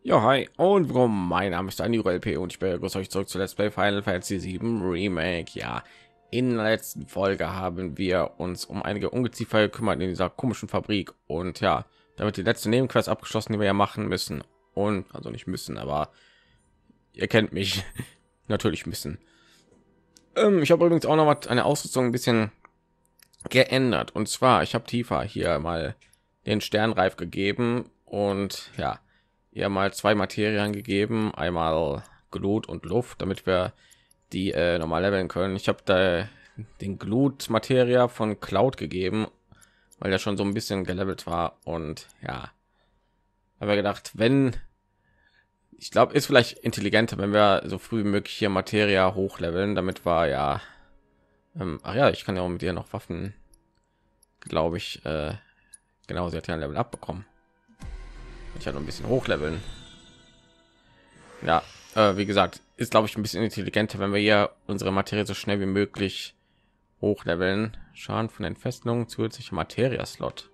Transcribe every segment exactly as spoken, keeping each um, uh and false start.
Ja, hi und willkommen. Mein Name ist Daniel L P und ich begrüße euch zurück zu Let's Play Final Fantasy sieben Remake. Ja, in der letzten Folge haben wir uns um einige Ungeziefer gekümmert in dieser komischen Fabrik und ja, damit die letzte Nebenquest abgeschlossen, die wir ja machen müssen und also nicht müssen, aber ihr kennt mich natürlich müssen. Ähm, ich habe übrigens auch noch was eine Ausrüstung ein bisschen geändert und zwar ich habe Tifa hier mal den Sternreif gegeben und ja ihr mal zwei Materien gegeben, einmal Glut und Luft, damit wir die äh, normal leveln können. Ich habe da den Glut-Materia von Cloud gegeben, weil er schon so ein bisschen gelevelt war und ja, habe wir gedacht, wenn ich glaube, ist vielleicht intelligenter, wenn wir so früh wie möglich hier Materia hochleveln, damit wir ja, ähm, ach ja, ich kann ja auch mit ihr noch Waffen, glaube ich, äh, genau, sie hat ja ein Level abbekommen. Ich hatte noch ein bisschen hochleveln. Ja, äh, wie gesagt, ist glaube ich ein bisschen intelligenter, wenn wir hier unsere Materie so schnell wie möglich hochleveln. Schaden von Entfesselung, zusätzliche Materia-Slot.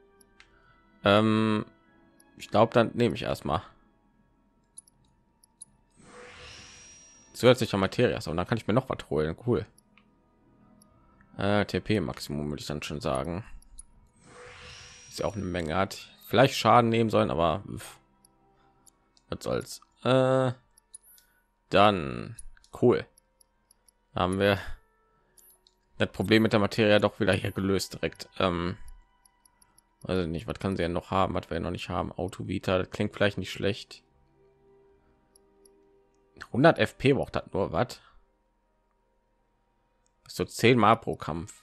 Ähm, ich glaube, dann nehme ich erstmal zusätzlicher Materia, und dann kann ich mir noch was holen. Cool. Äh, T P-Maximum würde ich dann schon sagen. Ist ja auch eine Menge hat. Vielleicht Schaden nehmen sollen, aber pff, was soll's. Äh, dann cool. Haben wir das Problem mit der Materie doch wieder hier gelöst direkt. Ähm, also nicht, was kann sie ja noch haben, was wir noch nicht haben. Auto Vita, das klingt vielleicht nicht schlecht. hundert F P braucht das nur, was? So zehn Mal pro Kampf.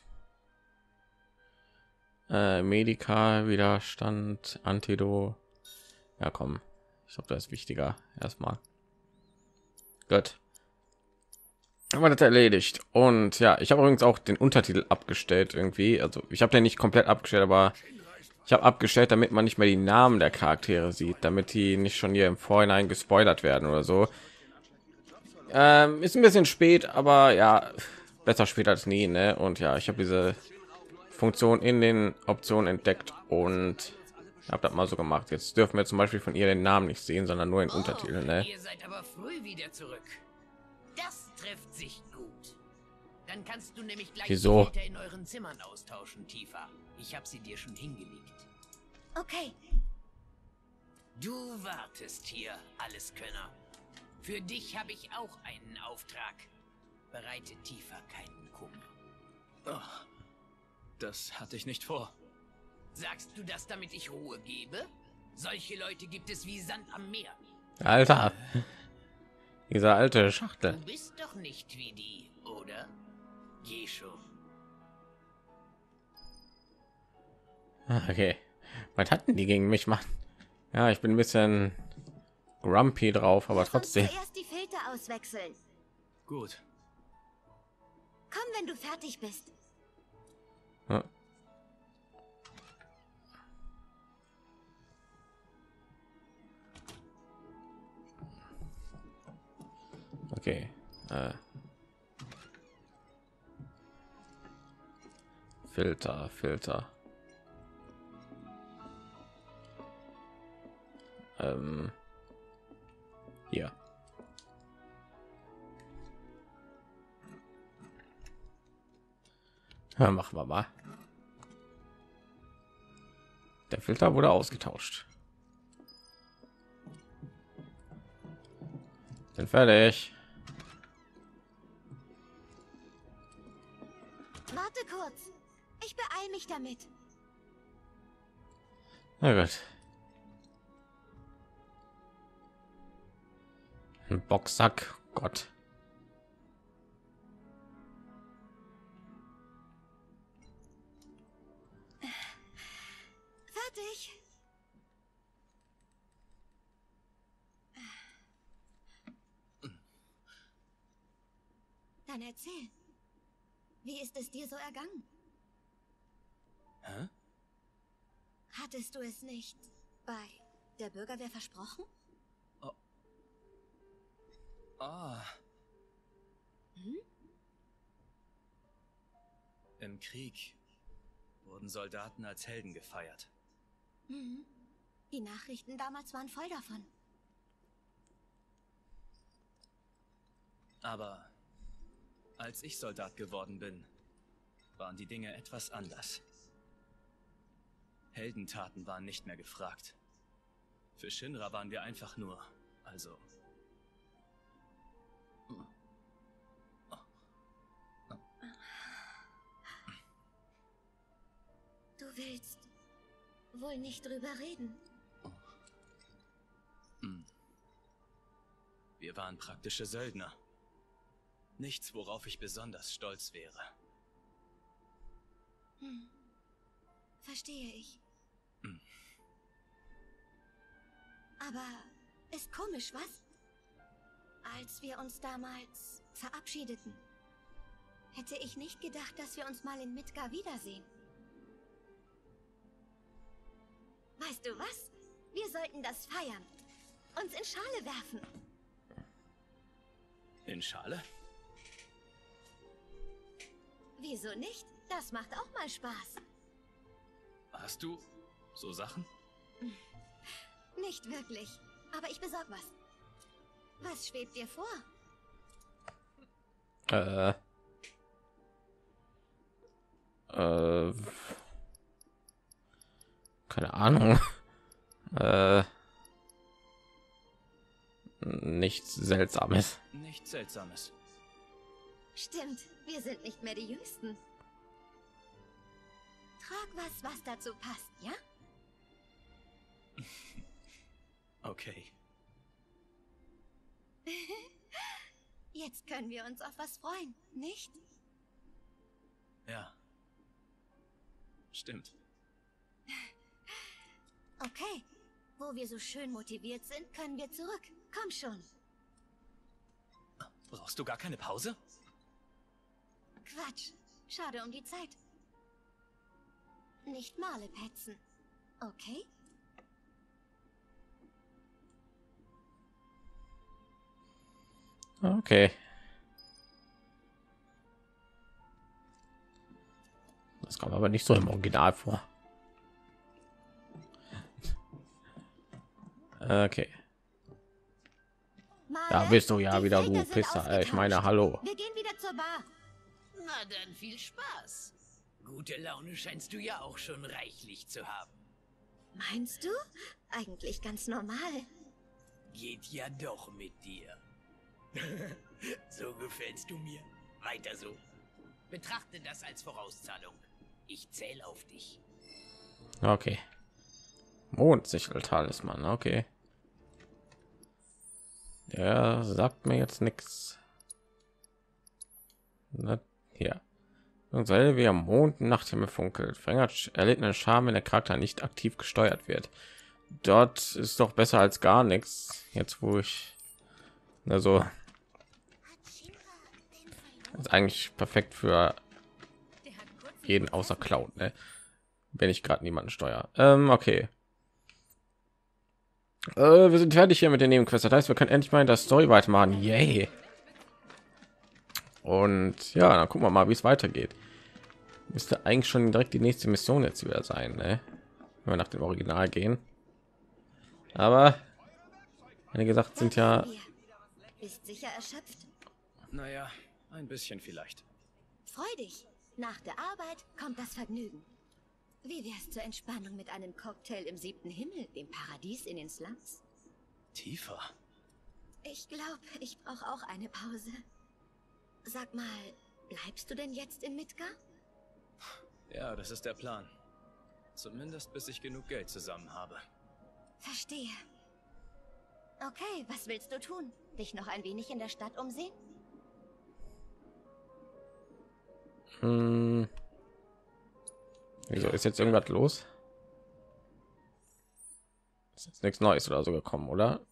Äh, Medica, Widerstand, Antido. Ja, komm. Ich glaube, das ist wichtiger. Erstmal. Gut. Aber das erledigt. Und ja, ich habe übrigens auch den Untertitel abgestellt irgendwie. Also ich habe den nicht komplett abgestellt, aber ich habe abgestellt, damit man nicht mehr die Namen der Charaktere sieht, damit die nicht schon hier im Vorhinein gespoilert werden oder so. Ähm, ist ein bisschen spät, aber ja, besser spät als nie, ne? Und ja, ich habe diese Funktion in den Optionen entdeckt und habe das mal so gemacht. Jetzt dürfen wir zum Beispiel von ihr den Namen nicht sehen, sondern nur in Untertitel, ne? Ihr seid aber früh wieder zurück. Das trifft sich gut. Dann kannst du nämlich gleich die Wieso? Filter in euren Zimmern austauschen, Tifa. Ich habe sie dir schon hingelegt. Okay, Du wartest hier, Alleskönner. Für dich habe ich auch einen Auftrag. Bereite Tifa keinen Kummer. Oh, das hatte ich nicht vor. Sagst du das, damit ich Ruhe gebe? Solche Leute gibt es wie Sand am Meer. Alter, dieser alte Du Schachtel. bist doch nicht wie die, oder? Geh schon. Ah, okay, was hatten die gegen mich, Mann? Ja, ich bin ein bisschen grumpy drauf, aber lass uns trotzdem. zuerst die Filter auswechseln. Gut. Komm, wenn du fertig bist. Ja. Okay. Äh. Filter, Filter. Ähm. Hier. Ja, machen wir mal. Der Filter wurde ausgetauscht. Sind fertig. Warte kurz. Ich beeil mich damit. Na gut. Ein Boxsack. Gott. Fertig. Dann erzähl. Wie ist es dir so ergangen? Hä? Hattest du es nicht bei der Bürgerwehr versprochen? Ah, Hm? im Krieg wurden Soldaten als Helden gefeiert. Mhm. Die Nachrichten damals waren voll davon. Aber als ich Soldat geworden bin, waren die Dinge etwas anders. Heldentaten waren nicht mehr gefragt. Für Shinra waren wir einfach nur, also... Du willst wohl nicht drüber reden. Wir waren praktische Söldner. Nichts, worauf ich besonders stolz wäre. Hm. Verstehe ich. Hm. Aber ist komisch, was? Als wir uns damals verabschiedeten, hätte ich nicht gedacht, dass wir uns mal in Midgar wiedersehen. Weißt du was? Wir sollten das feiern. Uns in Schale werfen. In Schale? Wieso nicht? Das macht auch mal Spaß. Hast du so Sachen? Nicht wirklich. Aber ich besorg was. Was schwebt dir vor? Äh. Äh. Keine Ahnung. äh. Nichts Seltsames. Nichts Seltsames. Stimmt, wir sind nicht mehr die Jüngsten. Trag was, was dazu passt, ja? Okay. Jetzt können wir uns auf was freuen, nicht? Ja. Stimmt. Okay. Wo wir so schön motiviert sind, können wir zurück. Komm schon. Brauchst du gar keine Pause? Quatsch. Schade um die Zeit. Nicht Male petzen. Okay? Okay. Das kommt aber nicht so im Original vor. Okay. Male, Da bist du ja die wieder, Felder du sind Pisser. Äh, Ich meine, ausgetauscht. hallo. Wir gehen wieder zur Bar. Na dann viel Spaß. Gute Laune scheinst du ja auch schon reichlich zu haben. Meinst du? Eigentlich ganz normal. Geht ja doch mit dir. So gefällst du mir. Weiter so. Betrachte das als Vorauszahlung. Ich zähle auf dich. Okay. Mondsichel-Talisman. Okay. Der sagt mir jetzt nichts. Hier. Soll wie am Mond Nachthimmel funkelt. Verringert erlittenen Schaden, wenn der Charakter nicht aktiv gesteuert wird. Dort ist doch besser als gar nichts. Jetzt wo ich also ist eigentlich perfekt für jeden außer Cloud, ne? Wenn ich gerade niemanden steuere. Ähm, okay. Äh, wir sind fertig hier mit den Nebenquests. Das heißt, wir können endlich mal in der Story weitermachen. Yay. Und ja, dann gucken wir mal, wie es weitergeht. Müsste eigentlich schon direkt die nächste Mission jetzt wieder sein, ne? Wenn wir nach dem Original gehen. Aber wie gesagt, sind ja Bist sicher erschöpft? Naja, ein bisschen vielleicht. Freu dich. Nach der Arbeit kommt das Vergnügen. Wie wär's zur Entspannung mit einem Cocktail im siebten Himmel, dem Paradies in den Slums? Tiefer. Ich glaube, ich brauche auch eine Pause. Sag mal, bleibst du denn jetzt in Midgar? Ja, das ist der Plan. Zumindest bis ich genug Geld zusammen habe. Verstehe. Okay, was willst du tun? Dich noch ein wenig in der Stadt umsehen? Hm. Wieso ist jetzt irgendwas los? Ist jetzt nichts Neues oder so gekommen, oder?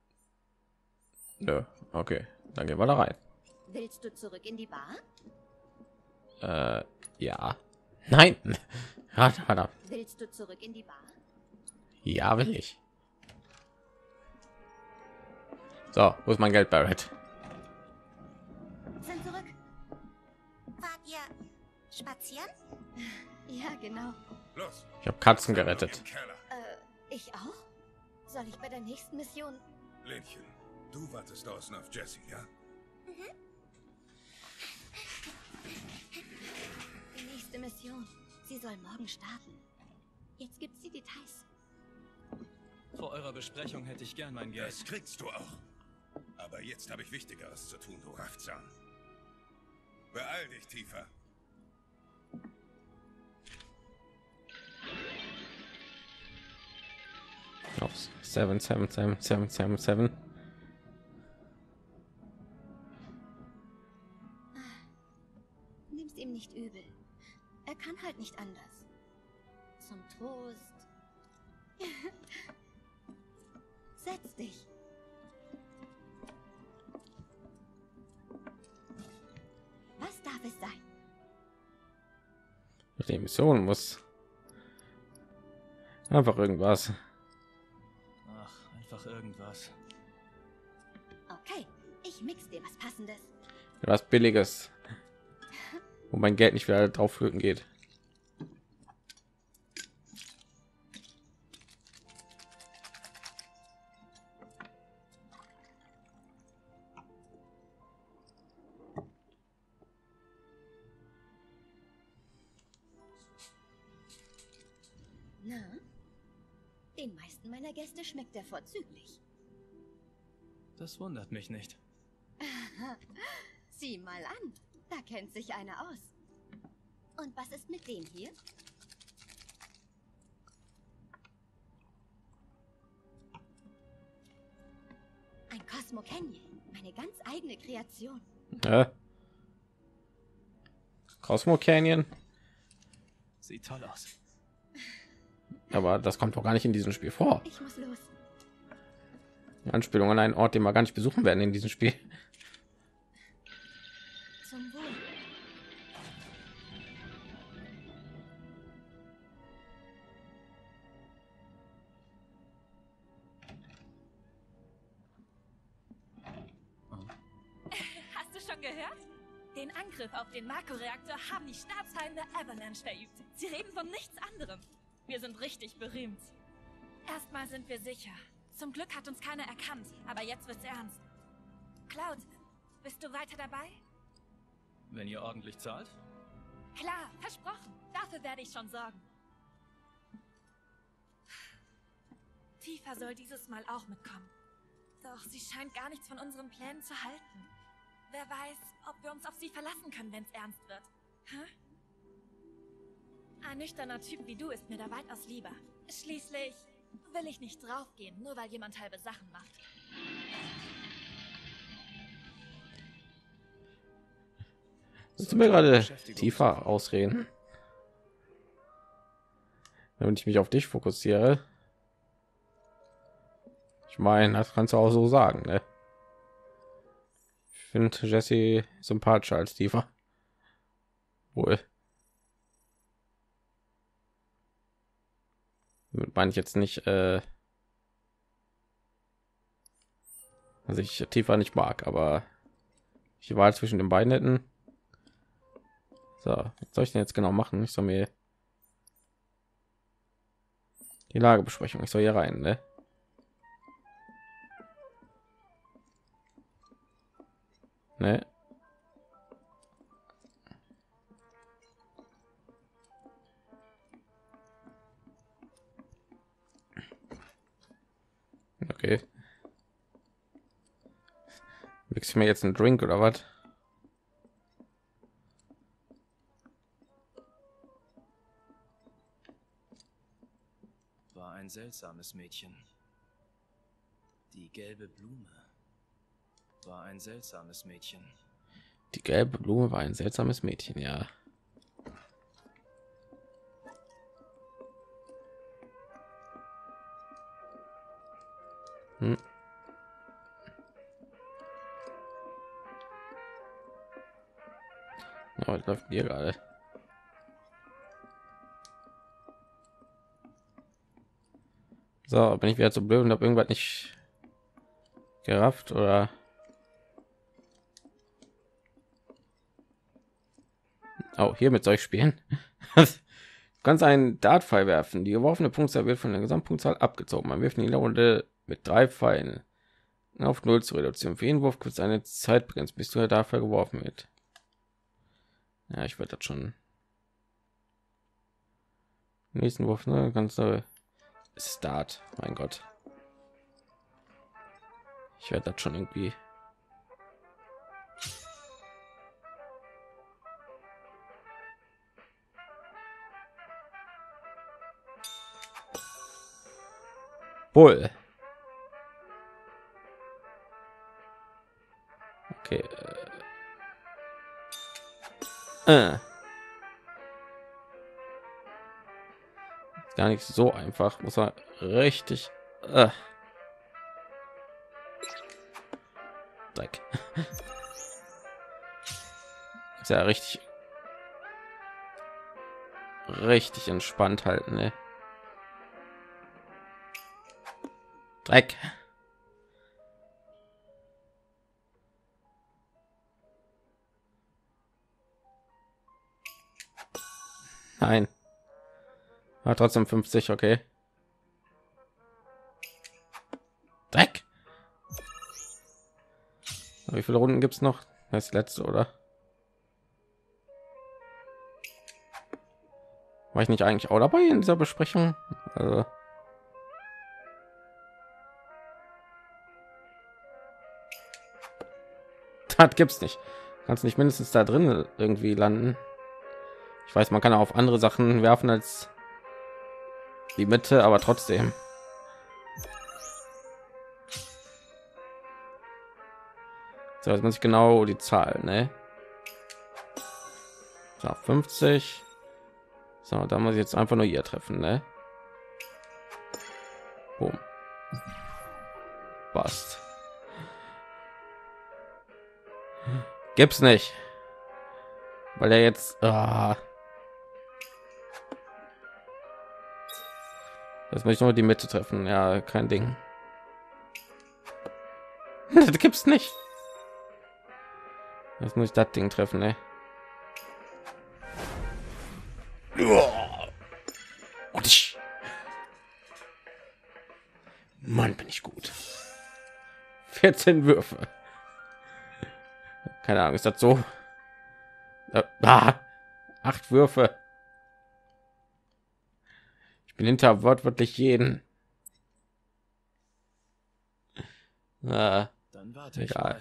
Nö. Okay, dann gehen wir da rein. Willst du zurück in die Bar? Äh, ja. Nein. Ja, da. Willst du zurück in die Bar? Ja, will ich. So, wo ist mein Geld, Barrett? Sind zurück. Wart ihr spazieren? Ja, genau. Los, Ich habe Katzen gerettet. im Keller. Äh, ich auch? Soll ich bei der nächsten Mission? Lädchen, du wartest draußen auf Jessie, ja? Die nächste Mission. Sie soll morgen starten. Jetzt gibt's die Details. Vor eurer Besprechung hätte ich gern mein Geld. Das kriegst du auch. Aber jetzt habe ich Wichtigeres zu tun, du Raffzahn. Beeil dich, Tifa. Auf sieben sieben sieben sieben sieben sieben. Nimm's ihm nicht übel. Er kann halt nicht anders. Zum Trost. Setz dich. Was darf es sein? Die Mission muss einfach irgendwas. Ach, einfach irgendwas. Okay, ich mix dir was Passendes. Was Billiges, wo mein Geld nicht wieder drauf flöten geht. Na, den meisten meiner Gäste schmeckt er vorzüglich. Das wundert mich nicht. Sieh mal an, da kennt sich einer aus. Und was ist mit dem hier? Ein Cosmo Canyon, meine ganz eigene Kreation. Äh? Cosmo Canyon, Sieht toll aus. aber das kommt doch gar nicht in diesem Spiel vor. Ich muss los. Anspielung an einen Ort, den wir gar nicht besuchen werden in diesem Spiel. Zum Wohl. Hast du schon gehört? Den Angriff auf den Makro-Reaktor haben die Stabshallen der Avalanche verübt. Sie reden von nichts anderem. Wir sind richtig berühmt. Erstmal sind wir sicher. Zum Glück hat uns keiner erkannt, aber jetzt wird's ernst. Cloud, bist du weiter dabei? Wenn ihr ordentlich zahlt? Klar, versprochen. Dafür werde ich schon sorgen. Tifa soll dieses Mal auch mitkommen. Doch sie scheint gar nichts von unseren Plänen zu halten. Wer weiß, ob wir uns auf sie verlassen können, wenn es ernst wird. Hä? Ein nüchterner Typ wie du ist mir da weitaus lieber. Schließlich will ich nicht draufgehen, nur weil jemand halbe Sachen macht. Willst du mir gerade tiefer ausreden? Wenn ich mich auf dich fokussiere. Ich meine, das kannst du auch so sagen, ne? Ich finde Jesse sympathischer als Tifa. Wohl. Damit meine ich jetzt nicht, äh, dass ich Tifa nicht mag, aber ich war zwischen den beiden hätten. So, was soll ich denn jetzt genau machen? Ich soll mir die Lagebesprechung, ich soll hier rein, ne? Ne? Okay. Mix ich mir jetzt einen Drink oder was? War ein seltsames Mädchen. Die gelbe Blume war ein seltsames Mädchen. Die gelbe Blume war ein seltsames Mädchen, ja. Hm. Oh, was läuft hier gerade? So, bin ich wieder zu blöd und habe irgendwas nicht gerafft oder? Oh, hiermit soll ich spielen. Du kannst einen Dartpfeil werfen. Die geworfene Punktzahl wird von der Gesamtpunktzahl abgezogen. Man wirft in jeder Runde mit drei Pfeilen. auf null zu reduzieren. Für jeden Wurf kurz eine Zeit begrenzt, bis du dafür geworfen wird. Ja, ich werde das schon. Nächsten Wurf, ne? Ganz neu. Start, mein Gott. Ich werde das schon irgendwie. Bull. Okay. Äh. Äh. Gar nicht so einfach, muss er richtig. Äh. Dreck. Ist ja richtig, richtig entspannt halten, ne? Dreck. Nein. Aber trotzdem fünfzig, okay. Dreck. Wie viele Runden gibt es noch? Das ist die letzte, oder? War ich nicht eigentlich auch dabei in dieser Besprechung? Also das gibt's nicht. Kannst nicht mindestens da drin irgendwie landen. Ich weiß, man kann auch auf andere Sachen werfen als die Mitte, aber trotzdem. So, jetzt muss ich genau die Zahl, ne? So, fünfzig. So, da muss ich jetzt einfach nur hier treffen, ne? Boom. Passt. Gibt's nicht, weil er jetzt ah. Das möchte ich nur die Mitte treffen. Ja, kein Ding. Das gibt's nicht. Jetzt muss ich das Ding treffen, ne? Mann, bin ich gut. vierzehn Würfe. Keine Ahnung, ist das so? Ah, acht Würfe. Ich bin hinter wortwörtlich jeden. Ah, dann warte ich egal.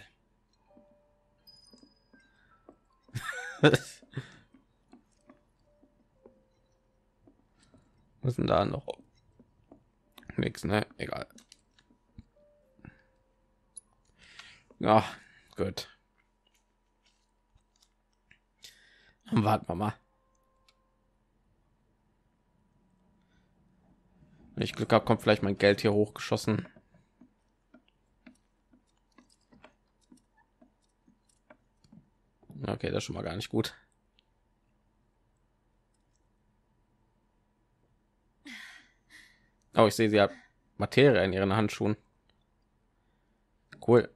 Was ist denn da noch? Nix, ne? Egal. Ja, gut. Dann warten wir mal. Wenn ich Glück habe, kommt vielleicht mein Geld hier hochgeschossen. Okay, das ist schon mal gar nicht gut. Oh, ich sehe, sie hat Materie in ihren Handschuhen. Cool.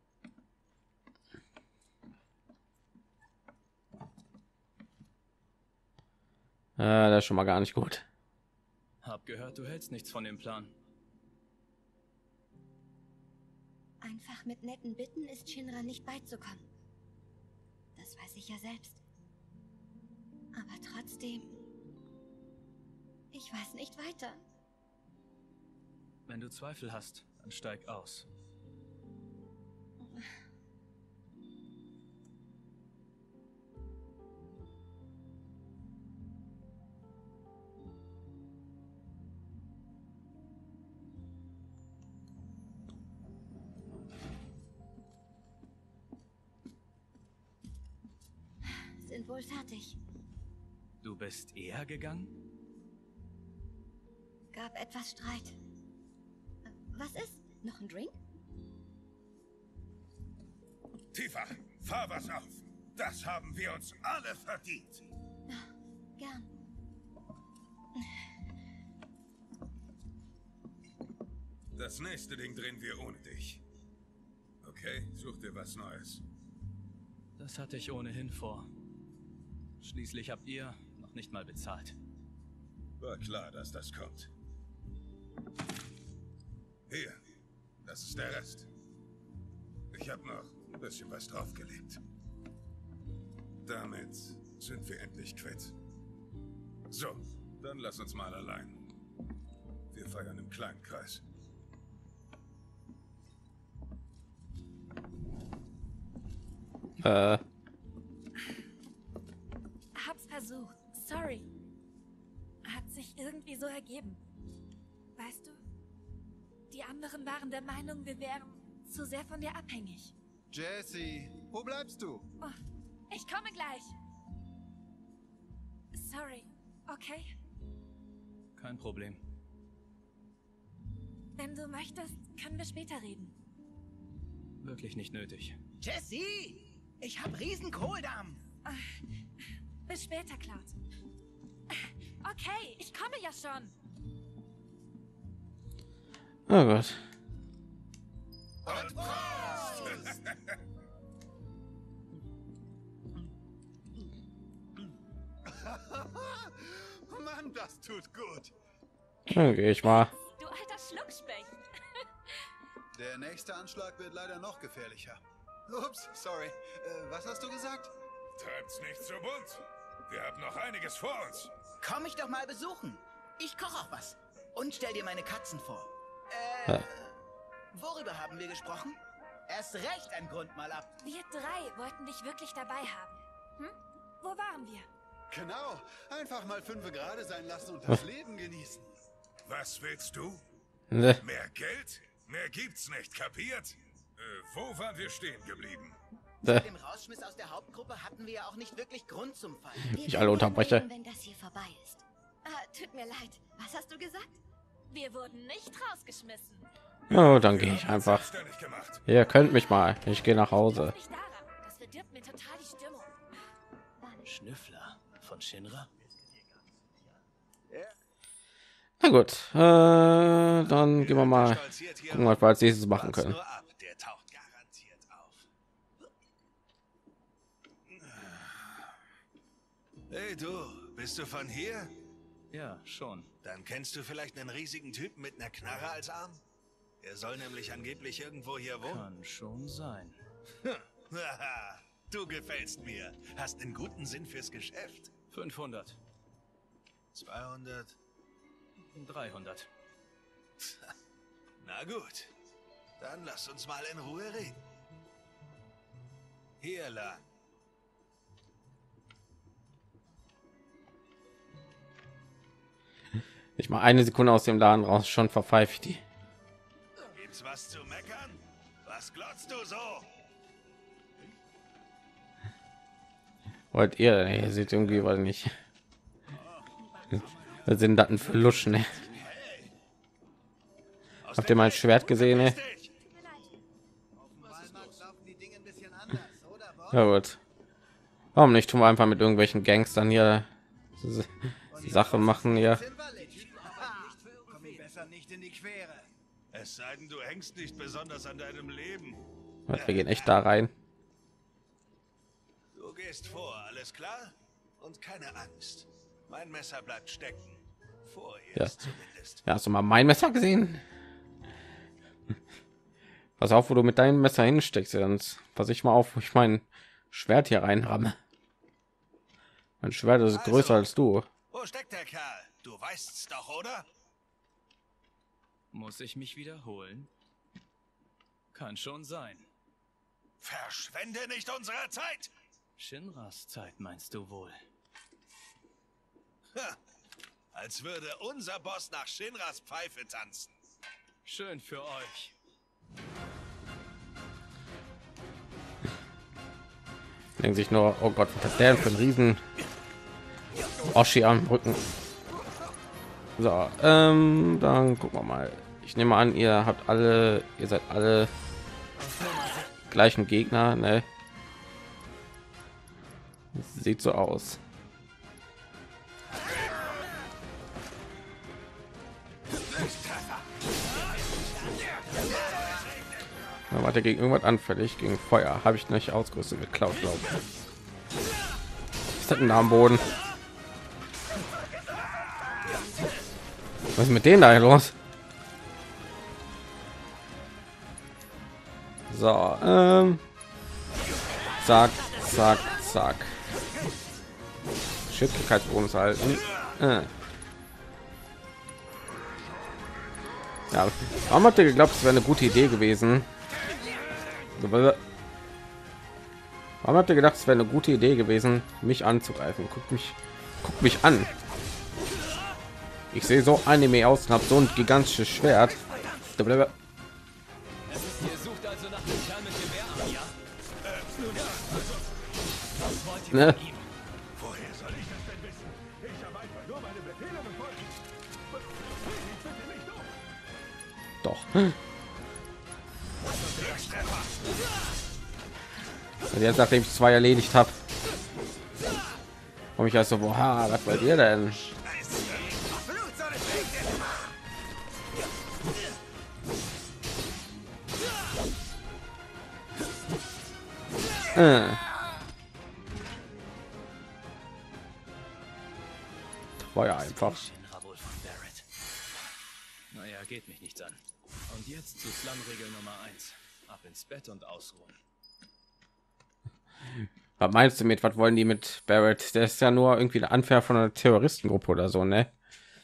Äh, das ist schon mal gar nicht gut. Hab gehört, du hältst nichts von dem Plan. Einfach mit netten Bitten ist Shinra nicht beizukommen. Das weiß ich ja selbst. Aber trotzdem, ich weiß nicht weiter. Wenn du Zweifel hast, dann steig aus. Sind wohl fertig. Du bist eher gegangen? Gab etwas Streit. Was ist? Noch ein Drink? Tifa, fahr was auf. Das haben wir uns alle verdient. Gern. Das nächste Ding drehen wir ohne dich. Okay, such dir was Neues. Das hatte ich ohnehin vor. Schließlich habt ihr noch nicht mal bezahlt. War klar, dass das kommt. Hier, das ist der Rest. Ich habe noch ein bisschen was draufgelegt. Damit sind wir endlich quitt. So, dann lass uns mal allein. Wir feiern im kleinen Kreis. Äh, Hab's versucht. Sorry. Hat sich irgendwie so ergeben. Weißt du? Die anderen waren der Meinung, wir wären zu sehr von dir abhängig. Jessie, wo bleibst du? Oh, ich komme gleich. Sorry. Okay? Kein Problem. Wenn du möchtest, können wir später reden. Wirklich nicht nötig. Jesse! Ich hab riesen Kohldampf! Bis später, Cloud. Okay, ich komme ja schon. oh Gott. Und Prost! Mann, das tut gut. Dann gehe ich mal. Du alter Schluckspecht. Der nächste Anschlag wird leider noch gefährlicher. Ups, sorry. Äh, was hast du gesagt? Treibt's nicht so bunt. Wir haben noch einiges vor uns. Komm mich doch mal besuchen. Ich koche auch was. Und stell dir meine Katzen vor. Äh, Ja. worüber haben wir gesprochen? Erst recht ein Grund mal ab. Wir drei wollten dich wirklich dabei haben. Hm? Wo waren wir? Genau. Einfach mal fünfe gerade sein lassen und das Leben genießen. Was willst du? Ne. Mehr Geld? Mehr gibt's nicht, kapiert? Äh, wo waren wir stehen geblieben? Ne. Dem Rausschmiss aus der Hauptgruppe hatten wir ja auch nicht wirklich Grund zum Feiern. Wir Ich alle werden unterbreche. reden, wenn das hier vorbei ist. Ah, tut mir leid. Was hast du gesagt? Wir wurden nicht rausgeschmissen. Oh, dann gehe Wir ich haben uns einfach. selbstständig gemacht. Ihr könnt mich mal. Ich gehe nach Hause. Nicht daran. Das verdirbt mir total die Stimmung. Schnüffler von Shinra? Na gut. Äh, dann gehen wir mal gucken, was wir als nächstes machen können. Nur ab, der taucht garantiert auf. Hey du, bist du von hier? Ja, schon. Dann kennst du vielleicht einen riesigen Typen mit einer Knarre als Arm? Er soll nämlich angeblich irgendwo hier wohnen. Kann schon sein. Haha, du gefällst mir. Hast einen guten Sinn fürs Geschäft. fünfhundert. zweihundert. dreihundert. Na gut. Dann lass uns mal in Ruhe reden. Hier lang. Ich mal eine Sekunde aus dem Laden raus, schon verpfeife ich die. Gibt's was zu meckern? Was glotzt du so? Wollt ihr? Nee, ihr seht irgendwie was nicht. Was sind Daten für Luschen? Ne? Habt ihr mein Schwert gesehen? Ne? Ja gut. Warum nicht? Tun wir einfach mit irgendwelchen Gangstern hier Sache machen hier. Es sei denn, du hängst nicht besonders an deinem Leben. Wir gehen echt da rein. Du gehst vor, alles klar? Und keine Angst. Mein Messer bleibt stecken. Vorerst Ja. zumindest. Ja, hast du mal mein Messer gesehen? Pass auf, wo du mit deinem Messer hinsteckst, sonst pass ich mal auf, wo ich mein Schwert hier reinramme. Mein Schwert ist größer als du. Wo steckt der Kerl? Du weißt's doch, oder? Muss ich mich wiederholen? Kann schon sein. Verschwende nicht unsere Zeit! Shinras Zeit meinst du wohl? Ha, als würde unser Boss nach Shinras Pfeife tanzen. Schön für euch. Denken sich nur, oh Gott, was hat der denn für ein riesen Oschi am Rücken. So, ähm, dann gucken wir mal. Ich nehme an, ihr habt alle, ihr seid alle gleichen Gegner, ne? Sieht so aus. Ja, warte, gegen irgendwas anfällig, gegen Feuer habe ich nicht ausgerüstet mit Cloud, glaube ich. Was ist denn da am Boden? Was ist mit denen da los? So, ähm, zack, zack, zack. Geschicklichkeitsbonus halten. Äh. Ja, warum habt ihr geglaubt, es wäre eine gute Idee gewesen? Warum habt ihr gedacht, es wäre eine gute Idee gewesen, mich anzugreifen? Guckt mich, guckt mich an. Ich sehe so Anime aus und habe so ein gigantisches Schwert. Ne? Doch. Und jetzt, nachdem ich zwei erledigt habe, komme ich also, boah, was bei dir denn? Äh. War ja einfach. Naja, geht mich nichts an. Und jetzt zu Slum-Regel Nummer eins. Ab ins Bett und ausruhen. Was meinst du mit, was wollen die mit Barrett? Der ist ja nur irgendwie der Anführer von einer Terroristengruppe oder so, ne?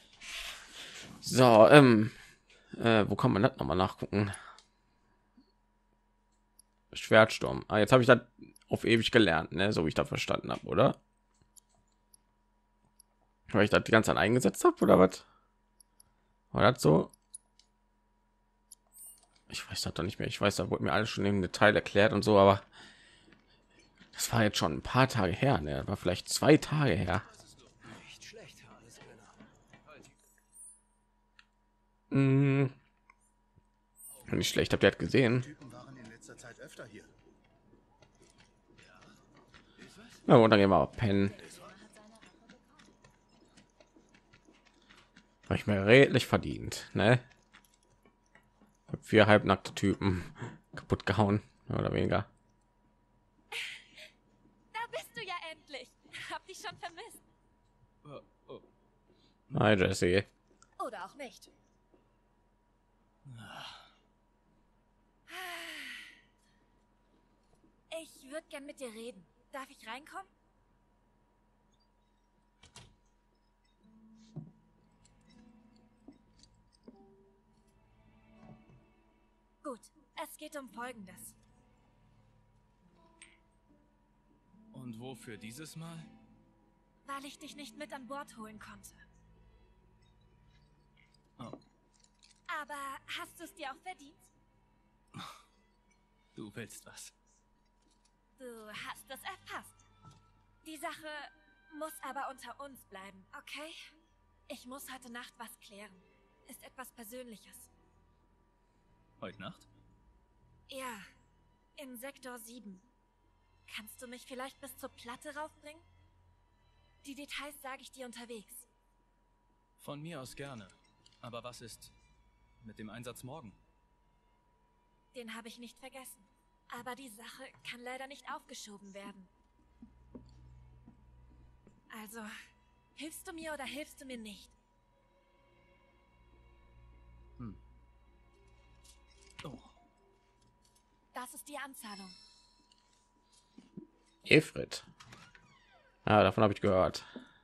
So, ähm, äh, wo kann man das noch mal nachgucken? Schwertsturm. Ah, jetzt habe ich das auf ewig gelernt, ne? So wie ich das verstanden habe, oder? Weil ich das die ganze Zeit eingesetzt habe, oder was? War das so? Ich weiß das doch nicht mehr. Ich weiß, da wurde mir alles schon im Detail erklärt und so, aber das war jetzt schon ein paar Tage her, ne? Das war vielleicht zwei Tage her. Hm. Nicht schlecht, habt ihr das gesehen? Na und dann gehen wir auch pennen. Habe ich mir redlich verdient, ne? Hab vier halbnackte Typen kaputt gehauen, mehr oder weniger. Da bist du ja endlich. Hab dich schon vermisst. Oh, oh. Hi Jesse. Oder auch nicht. Ich würde gern mit dir reden. Darf ich reinkommen? Gut, es geht um Folgendes. Und wofür dieses Mal? Weil ich dich nicht mit an Bord holen konnte. Oh. Aber hast du es dir auch verdient? Du willst was? Du hast es erfasst. Die Sache muss aber unter uns bleiben, okay? Ich muss heute Nacht was klären. Ist etwas Persönliches. Heute Nacht? Ja, in Sektor sieben. Kannst du mich vielleicht bis zur Platte raufbringen? Die Details sage ich dir unterwegs. Von mir aus gerne. Aber was ist mit dem Einsatz morgen? Den habe ich nicht vergessen. Aber die Sache kann leider nicht aufgeschoben werden. Also, hilfst du mir oder hilfst du mir nicht? Hm. Oh. Das ist die Anzahlung. Efrit. Ja, davon habe ich gehört.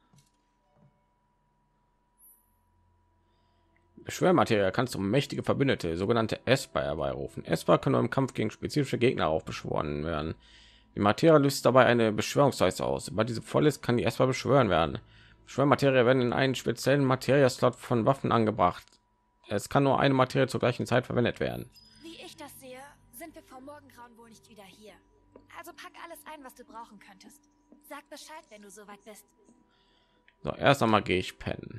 Beschwörmaterial kannst du mächtige Verbündete, sogenannte Esper, herbeirufen. Esper können im Kampf gegen spezifische Gegner auch beschworen werden. Die Materie löst dabei eine Beschwörungsleiste aus. Sobald diese voll ist, kann die Esper beschwören werden. Beschwörmaterie werden in einen speziellen Materie-Slot von Waffen angebracht. Es kann nur eine Materie zur gleichen Zeit verwendet werden. Wie ich das sehe, sind wir vor Morgengrauen wohl nicht wieder hier. Also pack alles ein, was du brauchen könntest. Sag Bescheid, wenn du soweit bist. So, erst einmal gehe ich pennen.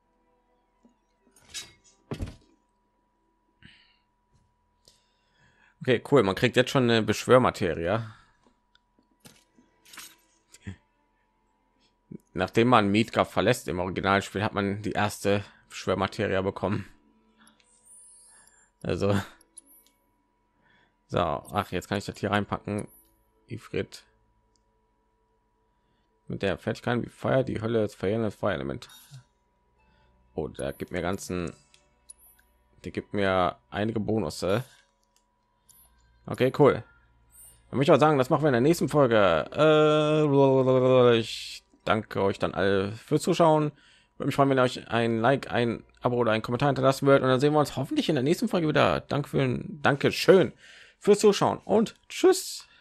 Okay, cool. Man kriegt jetzt schon eine Beschwörmaterie. Nachdem man Midgard verlässt im Originalspiel, hat man die erste Beschwörmaterie bekommen. Also, so, ach, jetzt kann ich das hier reinpacken. Ifrit. Mit der Fertigkeit wie Feuer, die Hölle, das verheerende Feuerelement. Oh, da gibt mir ganzen, die gibt mir einige Bonusse. Okay, cool. Dann möchte ich auch sagen, das machen wir in der nächsten Folge. Äh, ich danke euch dann alle fürs Zuschauen. Würde mich freuen, wenn ihr euch ein Like, ein Abo oder einen Kommentar hinterlassen würdet. Und dann sehen wir uns hoffentlich in der nächsten Folge wieder. Danke für, danke schön fürs Zuschauen und tschüss.